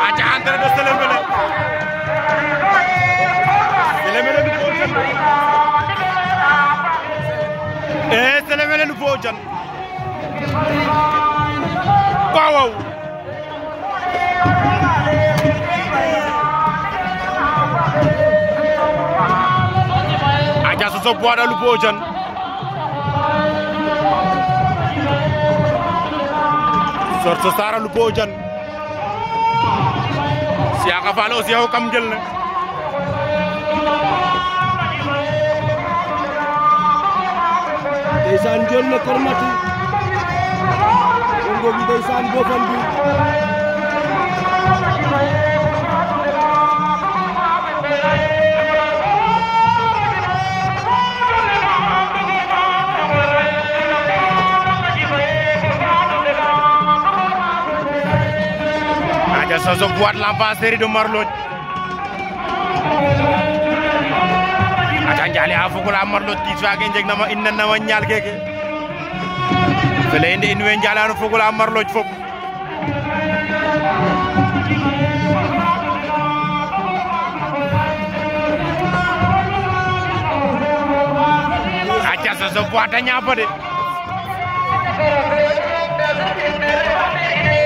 aca entrée de Sélémélé du Fodjan Sélémélé du Fodjan waaw aja Soso Boada lu Fodjan Sorso Sara lu Fodjan Siaka Fall aussi yow kam jël na ndeysaan jël na Kër Mati Bongo bi ndeysaan bofam bi aja Soso Boada l'enfant série de Marloj aca njali a fogula Marloj tiis faage jeg nama inna nama ñaal keke fele inde in we njalano fogula Marloj fop aca Soso Boada ñaapa de